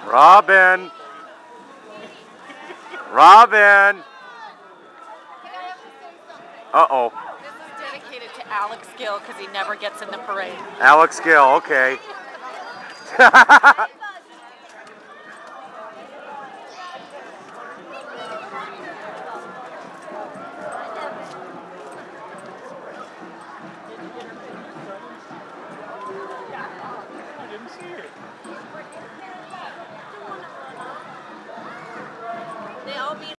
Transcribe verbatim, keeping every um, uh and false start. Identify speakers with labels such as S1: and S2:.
S1: Robin. Robin. Uh-oh.
S2: This is dedicated to Alex Gill because he never gets in the parade.
S1: Alex Gill, okay.
S2: They all be